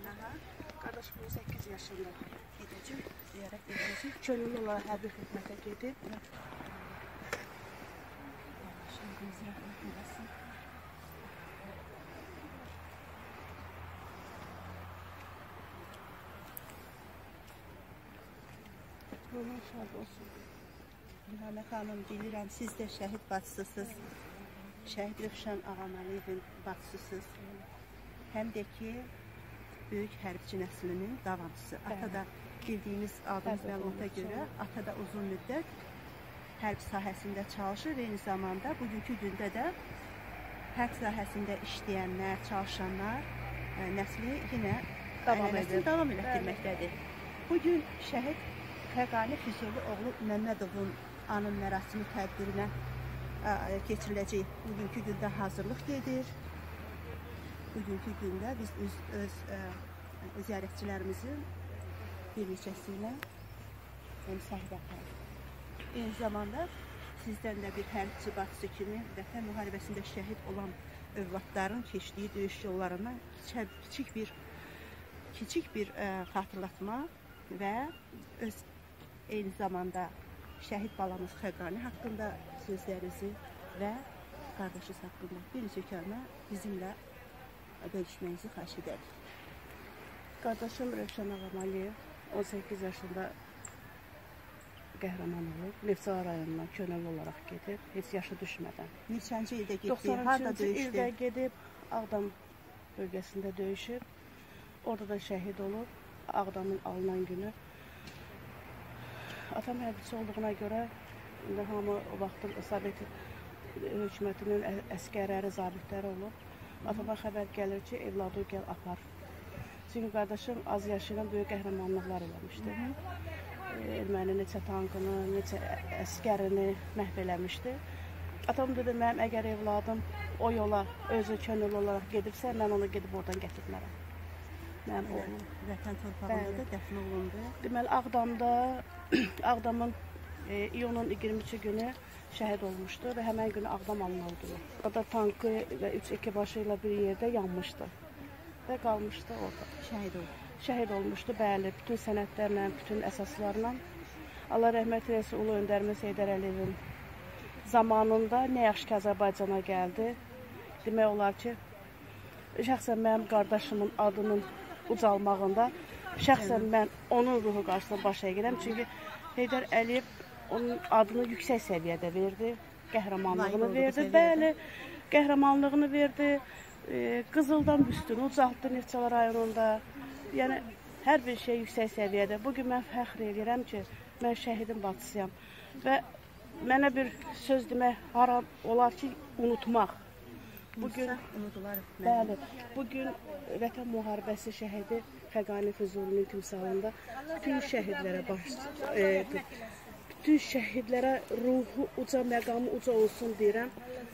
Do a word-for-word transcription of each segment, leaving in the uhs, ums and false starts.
Qardaşım on səkkiz yaşında gedəcək, ziyarət edəcək. Könüllü olaraq hərbi xidmətə gedib. Şimdi ziyarət edəsin. Allah şad olsun. İlhamə xanım, bilirəm, siz də şəhid bacısısınız. Şəhid Rövşən Ağamalıyevin bacısısınız. Həm də ki, böyük hərbçi nəslinin davamçısı. Ata da bildiyimiz aldığımız məlumata görə, ata da uzun müddət hərb sahəsində çalışır. Eyni zamanda bugünkü gündə də hərb sahəsində işləyənlər, çalışanlar nəsli yenə nəslini davam etdirməkdədir. Bugün şəhid Xəqani Füzuli oğlu Məmmədovun anın mərasimi tədbirinə keçiriləcək. Bugünkü gündə hazırlıq gedir. Bugünkü gündə biz öz, öz ə, ziyarətçilərimizin bir neçəsi ilə səhnə aparırıq. Eyni zamanda sizdən də bir hərbçi bacısı kimi Vətən müharibəsində şəhid olan övladların keçdiyi döyüş yollarından kiçik bir kiçik bir ə, xatırlatma və öz eyni zamanda şəhid balamız Xəqani haqqında sözlərinizi və qardaşınız haqqında bir neçə kəlmə bizimlə bölüşməyinizi xahiş edərik. Qardaşım Rövşən Ağamaliyev on səkkiz yaşında qəhrəman olub. Neftçala rayonundan könüllü olaraq gedib, heç yaşı düşmədən. Neçənci ildə getdi, doxsan harada üçüncü döyüşdü? ildə gedib, Ağdam bölgəsində döyüşüb. Orada da şəhid olub, Ağdamın alınan günü. Atam hərbçi olduğuna görə, hamı o vaxtın Sovet hökumətinin əskərləri, zabitləri olub. Atama xəbər gəlir ki, evladı gəl apar. Çünki qardaşım az yaşı ilə böyük qəhrəmanlıqlar eləmişdi. Erməni neçə tankını, neçə əskərini məhv eləmişdi. Atam dedi, mənim əgər evladım o yola özü könüllü olaraq gedibsə, mən onu gedib oradan gətirmərəm. Mənim oğlum. Vətən torpağında da dəfn olundu. Deməli, Ağdamda, Ağdamın e, iyunun iyirmi üçü günü şəhid olmuşdu və həmən günü Ağdam alınıldı. Orada tankı və üç ekibaşı ilə bir yerdə yanmışdı və qalmışdı orada. Şəhid oldu. Şəhid olmuşdu, bəli, bütün sənədlərlə, bütün əsaslarla. Allah rəhmət eləsin, Ulu Öndərimiz Heydər Əliyevin zamanında nə yaxşı ki, Azərbaycana gəldi. Demək olar ki, şəxsən mənim qardaşımın adının ucalmağında, şəxsən mən onun ruhu qarşısında baş əyirəm. Çünki Heydər Əliyev onun adını yüksək səviyyədə verdi, qəhrəmanlığını verdi, bəli, qəhrəmanlığını verdi, e, Qızıldan büstünü ucaltdı Neftçala rayonunda, yəni hər bir şey yüksək səviyyədə. Bugün mən fəxr edirəm ki, mən şəhidin bacısıyam və mənə bir söz demək haram olar ki, unutmaq. Bugün, bəli, bugün Vətən müharibəsi şəhidi Xəqani Füzulinin timsalında bütün şəhidlərə baş, e, bütün şəhidlərə ruhu uca, məqamı uca olsun deyirəm.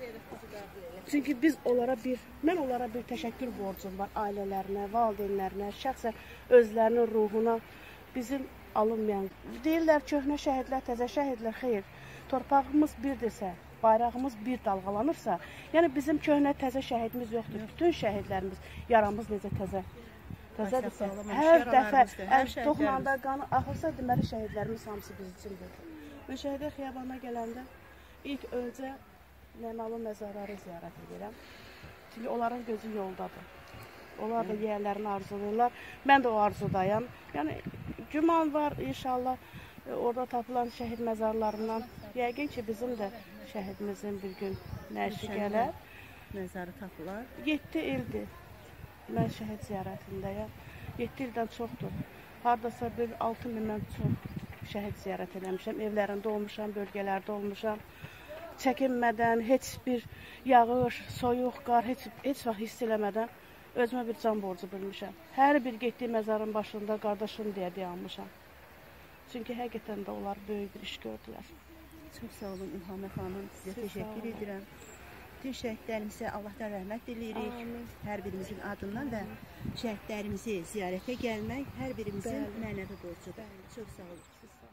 Çünki biz onlara bir, mən onlara bir təşəkkür borcum var ailələrinə, valideynlərinə, şəxsən özlərinin ruhuna, bizim alınmayan. Deyirlər köhnə şəhidlər, təzə şəhidlər, xeyr, torpağımız birdirsə, bayrağımız bir dalğalanırsa, yəni bizim köhnə təzə şəhidimiz yoxdur. Bütün şəhidlərimiz, yaramız necə təzə, təzədirsə, hər dəfə əl toxunanda qanı axırsa, deməli şəhidlərimiz hamısı biz üçündür. Mən şəhidlər xiyabana gələndə ilk öncə Nəmalı məzarları ziyarət edirəm. Çünki onların gözü yoldadır. Onlar da yerlərini arzulayırlar. Mən də o arzudayam. Yəni, güman var inşallah orada tapılan şəhid məzarlarından. Yəqin ki, bizim də şəhidimizin bir gün nəşi gələr. Məzarı tapılar. yeddi ildir mən şəhid ziyarətindəyəm. yeddi ildən çoxdur. Haradasa bir altı mindən çox şəhid ziyarət eləmişəm. Evlərində olmuşam, bölgələrdə olmuşam. Çəkinmədən, heç bir yağış, soyuq, qar, heç, heç vaxt hiss eləmədən özümə bir can borcu bilmişəm. Hər bir getdiyi məzarın başında qardaşım deyə dayanmışam. Çünki həqiqətən də onlar böyük bir iş gördülər. Çox sağ olun İlhamə xanım, sizə təşəkkür edirəm. Bütün şəhidlərimizə Allahdan rəhmət diləyirik. Hər birimizin adından da şəhidlərimizi ziyarətə gəlmək hər birimizin mənəvi borcudur. Çox sağ olun.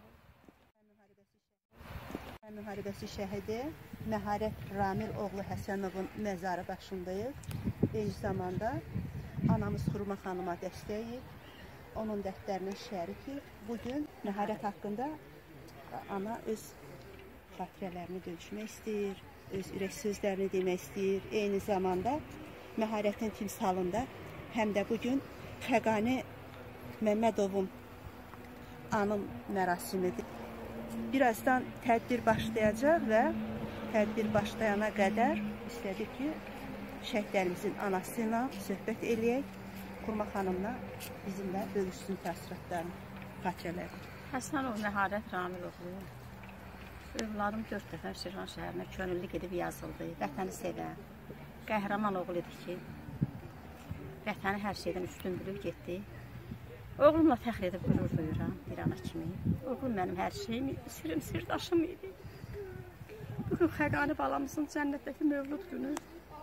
Müharibəsi şəhidi Məharət Ramil oğlu Həsənovun məzarı başındayıq. Eyni zamanda anamız Xurma xanıma dəstəyik. Onun dəftərinə şərikik. Bugün məharət haqqında ana öz xatirələrini bölüşmək istəyir, öz ürək sözlərini demək istəyir. Eyni zamanda məharətin timsalında həm də bugün Xəqani Məmmədovun anım mərasimidir. Birazdan tədbir başlayacaq və tədbir başlayana qədər istədik ki, şəhidlərimizin anası ilə söhbət eləyək. Xurma xanımla bizimlə bölüşsün təəssüratlarını, xatirələrini. Həsənov Məharət Ramiloğlu. Övladım dörd dəfə Şirvan şəhərinə könüllü gedib yazıldı. Vətəni sevən, qəhrəman oğul idi ki, vətəni hər şeydən üstün bilib getdi. Oğlumla fəxr edib qürur duyuram bir ana kimi. Oğlum mənim hər şeyim, sirim, sirdaşım idi. Bugün Xəqani balamızın cənnətdəki mövlud günü.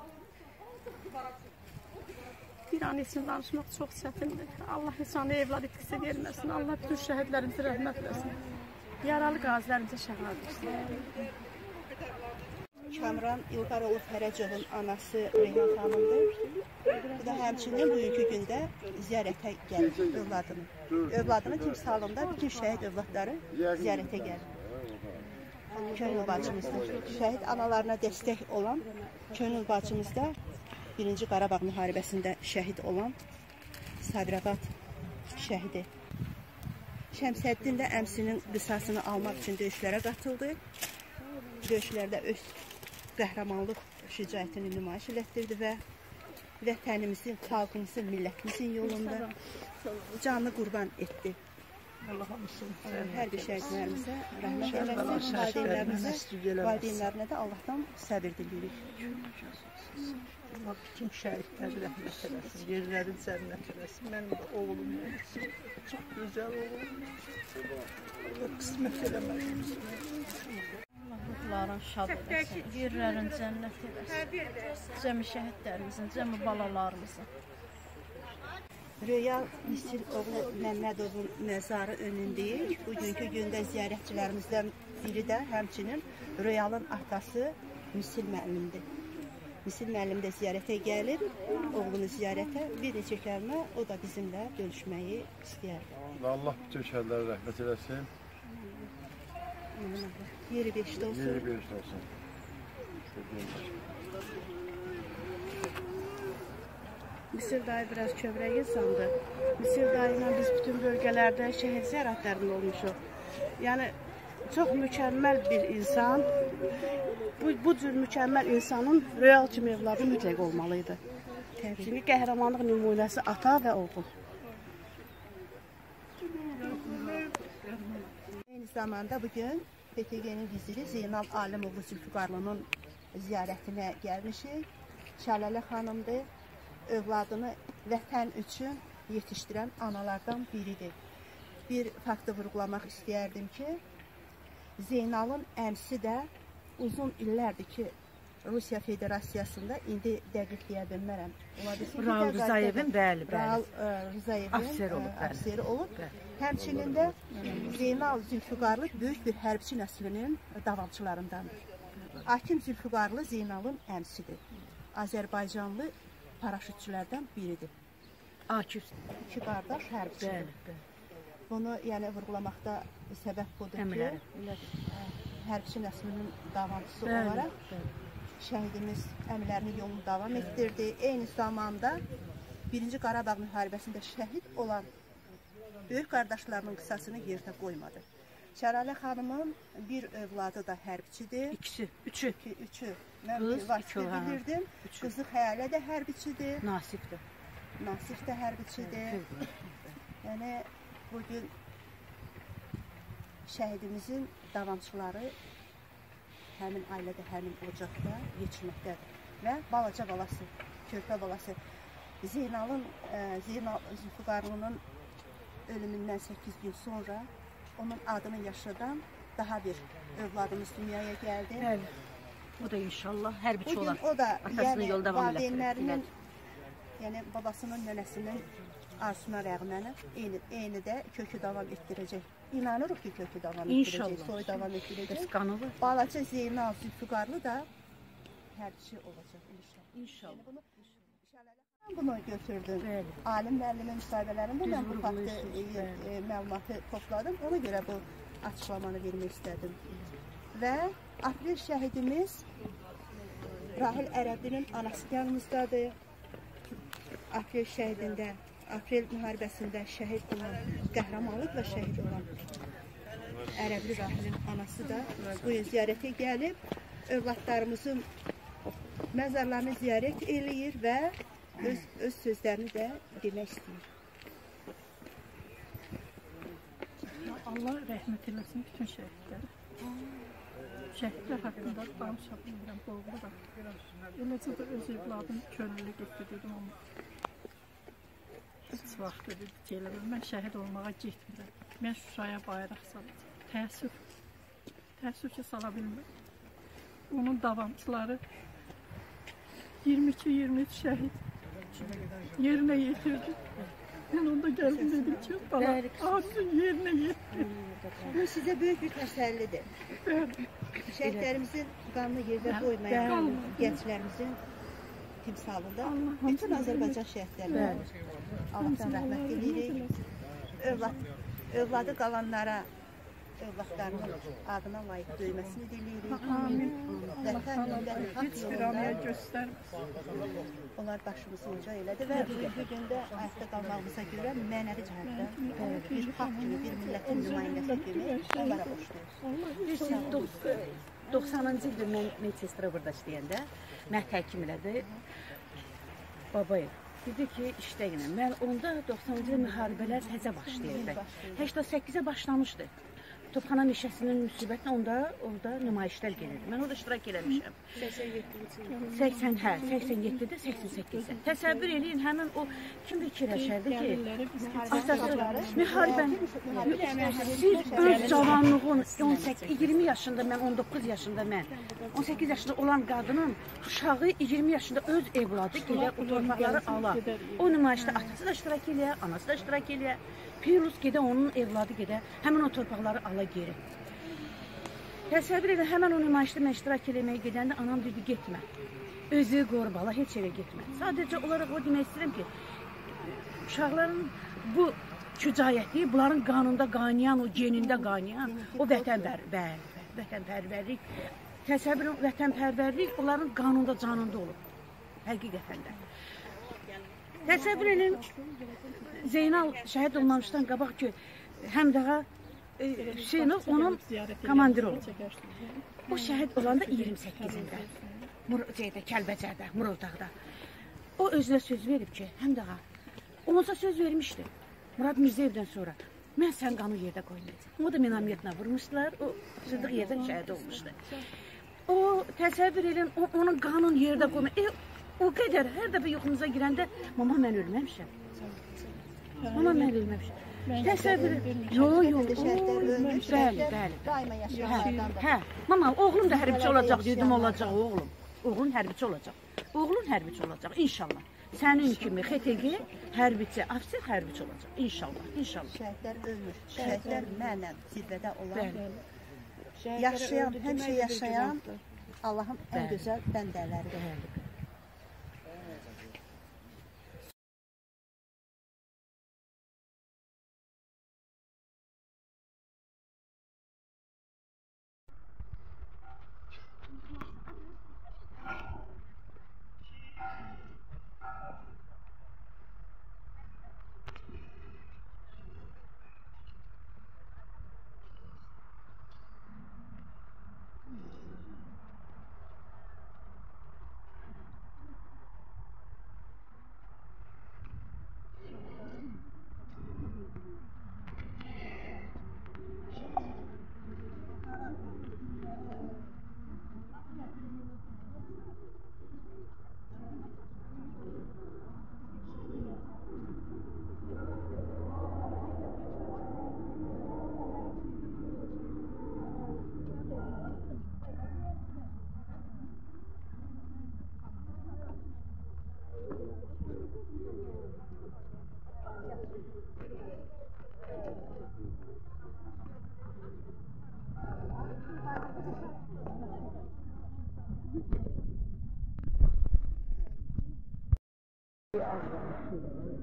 Bir an için danışmaq çox çətindir. Allah heç anı evlad itkisi verməsin. Allah bütün şəhidlərimizə rəhmət eləsin. Yaralı qazilərimizə şəfa versin. Kamran İlqaroğlu Fərəcovun anası Reyhan xanımdır. Bu da həmçinin bugünkü gündə ziyarətə gəlir övladını. Övladının timsalında bütün şəhid övladları ziyarətə gəlir. Könül bacımızdır. Şəhid analarına dəstək olan Könül bacımız da birinci Qarabağ müharibəsində şəhid olan Sabirabad şəhidi. Şəmsəddin də əmsinin qisasını almaq üçün döyüşlərə qatıldı. Döyüşlərdə öz qəhrəmanlıq şücaətini nümayiş elətdirdi və vətənimizin, xalqımızın, millətimizin yolunda canını qurban etdi. Hər bir şəhidlərimizə rəhmət eləsin, valideynlərimizə, valideynlərinə də Allahdan səbir diliyirik. Allah bütün şəhidləri rəhmət eləsin, yerləri cənnət eləsin. Mənim də oğlum olsun, çox gözəl oğlum. Allah qismət eləməz. Allah ruhların şad eləsin, yerlərin cənnət eləsin. Cəmi şəhidlərimizin, cəmi balalarımızın. Röyal Misil oğlu Məmmədovun məzarı önündəyik. Bugünkü gündə ziyarətçilərimizdən biri də həmçinin Röyalın atası Misil müəllimdir. Misil müəllim də ziyarətə gəlib, oğlunu ziyarətə bir neçə kəlmə o da bizimlə bölüşməyi istəyər. Allah bütün şəhidlərə rəhmət eləsin. Yeri beşdə olsun. Yeri beşdə olsun. Misir dayı biraz kövrək insandır. Misir dayı ilə biz bütün bölgələrdə şəhid ziyarətlərində olmuşuq. Yəni, çox mükəmməl bir insan. Bu, bu cür mükəmməl insanın real kimi evladı mütləq olmalıydı. Çünki qəhrəmanlıq nümunəsi ata və oğul. Eyni zamanda bugün P T G-nin viziri Zeynal Alimoğlu Zülfüqarlının ziyarətinə gəlmişik. Şəlalə xanımdır. Övladını vətən üçün yetişdirən analardan biridir. Bir faktı vurğulamaq istəyərdim ki, Zeynalın əmsi də uzun illərdir ki, Rusiya Federasiyasında, indi dəqiq deyə bilmərəm. Raul Rızayevin, bəli, bəli. Raul Rızayevin afiseri olub. Həmçinin də Zeynal Zülfüqarlı böyük bir hərbçi nəslinin davamçılarındandır. Akim Zülfüqarlı Zeynalın əmsidir. Azərbaycanlı paraşütçülərdən biridir. Akif. İki qardaş hərbçidir. Bunu yəni vurğulamaqda səbəb budur ki, hərbçi nəslinin davamçısı olaraq şəhidimiz əmilərinin yolunu davam etdirdi. Eyni zamanda birinci Qarabağ müharibəsində şəhid olan böyük qardaşlarının qisasını yerdə qoymadı. Şəlalə xanımın bir övladı da hərbçidir. İkisi, üçü. İki, üçü. Mən Vasif'i bilirdim. Qızı Xəyalə də hərbiçidir. Nasif də. Nasif də hərbiçidir. Yəni, bugün şəhidimizin davamçıları həmin ailədə, həmin ocaqda yetişməkdədir. Və balaca balası, körpə balası Zeynalın, Zeynal Zülfüqarlının ölümündən səkkiz gün sonra onun adını yaşadan daha bir övladımız dünyaya gəldi. Bəli. O da inşallah hərbiçi olar. Bugün o da atasının yolu davam valideynlərinin, yəni babasının, nənəsinin arzusuna rəğmən eyni, eyni də kökü davam etdirəcək. İnanırıq ki, kökü davam etdirəcək, soy davam etdirəcək. Balaca Zeynal Zülfüqarlı da hərbiçi olacaq inşallah. İnşallah. Bunu götürdüm. Bəli. Alim müəllimin müsahibələrində mən bu Düz faktı vurğulayırsınız, e, bəli. e, məlumatı topladım. Ona görə bu açıqlamanı vermək istədim. Və aprel şəhidimiz Rahil Ərəblinin anası yanımızdadır. Aprel şəhidində, aprel müharibəsində şəhid olan, qəhrəmanlıqla şəhid olan Ərəbli Rahilin anası da bu gün ziyarətə gəlib, övladlarımızın məzarlarını ziyarət eləyir və öz, öz sözlərini də demək istəyir. Allah rəhmət eləsin bütün şəhidlərə. Şəhidlər haqqında danışa bilmirəm, boğuluram. Eləcə də öz evladım könüllü getdi dedim ama heç vaxt dedi ki, mən şəhid olmağa getmirəm. Mən Şuşaya bayraq salacağım. Təəssüf, təəssüf ki, sala bilmirəm. Onun davamçıları iyirmi iki iyirmi üç şəhid yerinə yetirdi. Mən onda gəldim dedim ki, bana arzun yerinə yetirdi. Bu sizə böyük bir təsəllidir. Şəhidlərimizin qanını yerdə qoymayan gənclərimizin timsalında bütün Azərbaycan şəhidlərinin Allahdan rəhmət edirik. Övlad, övladı qalanlara övladlarının adına layiq döyməsini diləyirik. Amin. Vətən, millət, haqq İstiramaya yolunda göstərməsin. onlar başımızı uca elədi və bugünkü gündə ayaqda qalmağımıza görə mənəvi cəhətdən bir haqq kimi, bir millətin nümayəndəsi kimi onlara boşluyuz. Bilirsiniz, doxsanıncı ildə mən Manchester burada işləyəndə, mən həkim elədi. Babayev dedi ki, işləyin. Mən onda doxsanıncı il müharibələr təzə başlayırdı. səksən səkkizə başlamışdı. Topxana meşəsinin müsibətinə onda orada nümayişlər gelirdi. Mən orada iştirak eləmişəm. səksən, hə, səksən yeddidə, səksən səkkizdə. Təsəvvür eləyin, həmin o kim fikirləşərdi ki, əsası müharibəni, siz öz cavanlığın on səkkiz iyirmi yaşında, mən on doqquz yaşında mən, on səkkiz yaşında olan qadının uşağı iyirmi yaşında öz evladı gedə o torpaqları ala. O nümayişdə atası da iştirak eləyə, anası da iştirak eləyə. Pirus gedə, onun evladı gedə, həmin o torpaqları ala geri. Təsəvvür edin, həmən o nümayişdə mən iştirak eləməyə gedəndə anam dedi, getmə. Özü qorbala, heç yerə getmə. Sadəcə olaraq o demək istəyirəm ki, uşaqların bu kücayəti, bunların qanında qaynayan, o genində qaynayan, o vətənpərvərlik, vətənpərvərlik, təsəvvür edin, vətənpərvərlik onların qanında, canında olub. Həqiqətən də. Təsəvvür edin, Zeynal şəhid olmamışdan qabaq ki, Həmdağa Hüseynov onun komandiri olub. O şəhid olanda iyirmi səkkizində, Kəlbəcərdə, Murovdağda. O özünə söz verib ki, Həmdağa, onsa söz vermişdi. Murad Mirzəyevdən sonra, mən sən qanı yerdə qoymayacaq. O da minamyetlə vurmuşdular, o sırdığı yerdən şəhid olmuşdu. O, təsəvvür edin, onun qanın yerdə qoymayacaq. O qədər, hər dəfə yoxumuza girəndə, mama mən ölməmişəm. Mama mən ölməmişəm. Təsəvvür edin. Yox, yox, bəli, bəli. Daima yaşayanlardan da. Hə, mama, oğlum da hərbiçi olacaq, dedim olacaq oğlum. Oğlun hərbiçi olacaq. Oğlun hərbiçi olacaq, inşallah. Sənin kimi X T G hərbiçi, ofisier hərbiçi olacaq, inşallah, inşallah. Şəhidlər ölmür. Şəhidlər mənəm zirvədə olan, yaşayan, həmişə yaşayan Allahın ən gözəl bəndələridir.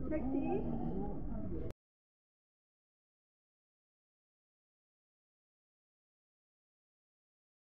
Çəkdik.